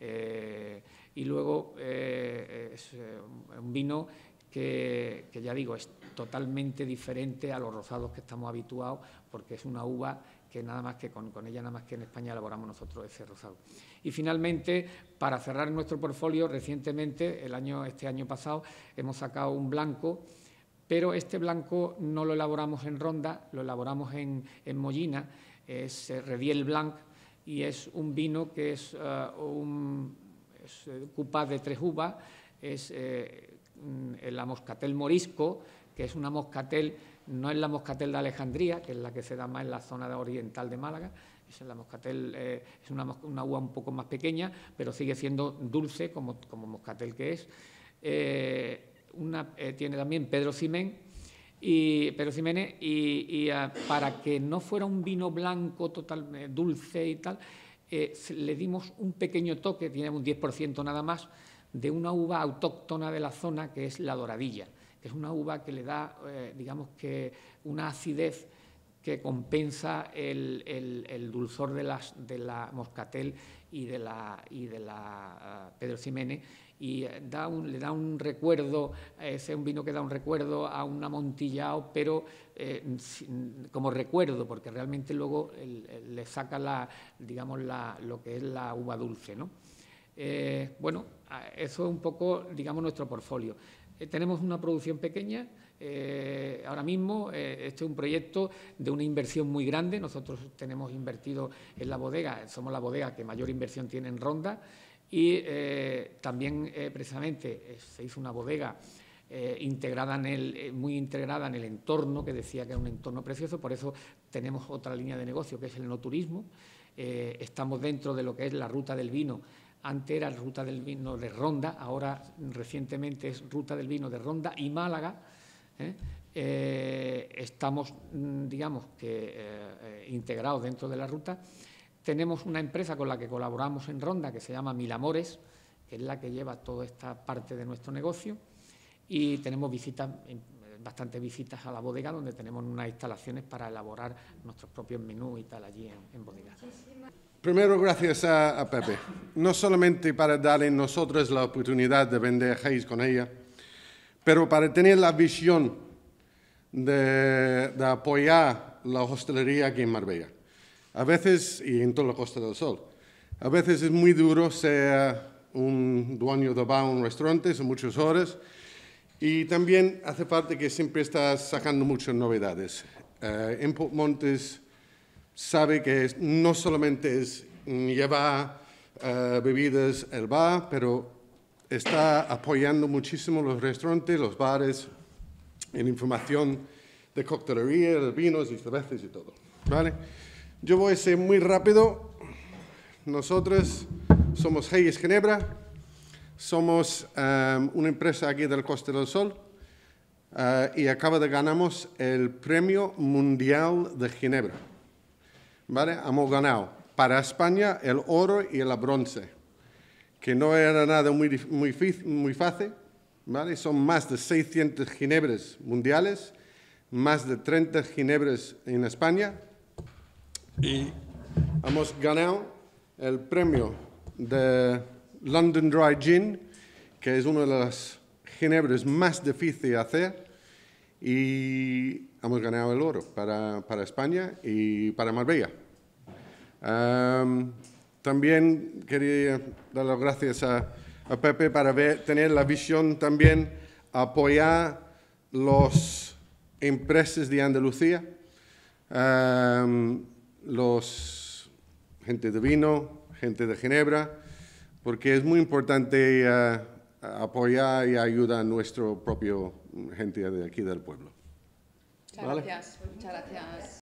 Speaker 9: Eh, y luego eh, es un vino que, que, ya digo, es totalmente diferente a los rosados que estamos habituados, porque es una uva que nada más que con, con ella nada más que en España elaboramos nosotros ese rosado. Y finalmente, para cerrar nuestro portfolio, recientemente, el año, este año pasado, hemos sacado un blanco, pero este blanco no lo elaboramos en ronda, lo elaboramos en, en Mollina, es eh, Rediel Blanc, y es un vino que es uh, un es, uh, cupá de tres uvas, es eh, la Moscatel Morisco, que es una moscatel, no es la Moscatel de Alejandría, que es la que se da más en la zona oriental de Málaga. Es la Moscatel, eh, es una, una uva un poco más pequeña, pero sigue siendo dulce como, como moscatel que es. Eh, una, eh, tiene también Pedro Ximénez, y, Pedro Ximénez y, y uh, para que no fuera un vino blanco total eh, dulce y tal, eh, le dimos un pequeño toque, tiene un diez por ciento nada más, de una uva autóctona de la zona, que es la Doradilla, que es una uva que le da, eh, digamos que, una acidez que compensa el, el, el dulzor de, las, de la moscatel y de la, y de la uh, Pedro Ximénez, y da un, le da un recuerdo, es un vino que da un recuerdo a un amontillado, pero eh, como recuerdo, porque realmente luego el, el, le saca la, digamos, la, lo que es la uva dulce, ¿no? Eh, bueno, eso es un poco, digamos, nuestro portfolio. Eh, tenemos una producción pequeña. Eh, ahora mismo, eh, este es un proyecto de una inversión muy grande. Nosotros tenemos invertido en la bodega, somos la bodega que mayor inversión tiene en Ronda, y eh, también eh, precisamente eh, se hizo una bodega eh, integrada en el, eh, muy integrada en el entorno, que decía que era un entorno precioso. Por eso tenemos otra línea de negocio, que es el enoturismo. Eh, estamos dentro de lo que es la ruta del vino. Antes era Ruta del Vino de Ronda, ahora recientemente es Ruta del Vino de Ronda y Málaga. ¿eh? Eh, estamos, digamos, que eh, integrados dentro de la ruta. Tenemos una empresa con la que colaboramos en Ronda que se llama Mil Amores, que es la que lleva toda esta parte de nuestro negocio, y tenemos visitas, bastantes visitas a la bodega, donde tenemos unas instalaciones para elaborar nuestros propios menús y tal allí en, en bodega.
Speaker 10: Primero, gracias a, a Pepe, no solamente para darle nosotros la oportunidad de vender Hayes con ella, pero para tener la visión de, de apoyar la hostelería aquí en Marbella. A veces, y en toda la Costa del Sol, a veces es muy duro ser un dueño de bar, un restaurante, son muchas horas, y también hace falta que siempre estás sacando muchas novedades. Uh, Import Montes sabe que es, no solamente es llevar uh, bebidas al bar, pero está apoyando muchísimo los restaurantes, los bares, en información de coctelería, de vinos y cervezas y todo. ¿Vale? Yo voy a ser muy rápido. Nosotros somos Hayes Ginebra, somos um, una empresa aquí del Costa del Sol uh, y acaba de ganamos el Premio Mundial de Ginebra. ¿Vale? Hemos ganado para España el oro y el bronce, que no era nada muy, muy, muy fácil. ¿Vale? Son más de seiscientas ginebras mundiales, más de treinta ginebras en España, y hemos ganado el premio de London Dry Gin, que es una de las ginebras más difíciles de hacer, y hemos ganado el oro para, para España y para Marbella. Um, también quería dar las gracias a, a Pepe para ver, tener la visión también, apoyar las empresas de Andalucía, um, los gente de vino, gente de Ginebra, porque es muy importante uh, apoyar y ayudar a nuestro propio gente de aquí del pueblo.
Speaker 1: Muchas
Speaker 10: ¿Vale?
Speaker 1: gracias, muchas gracias.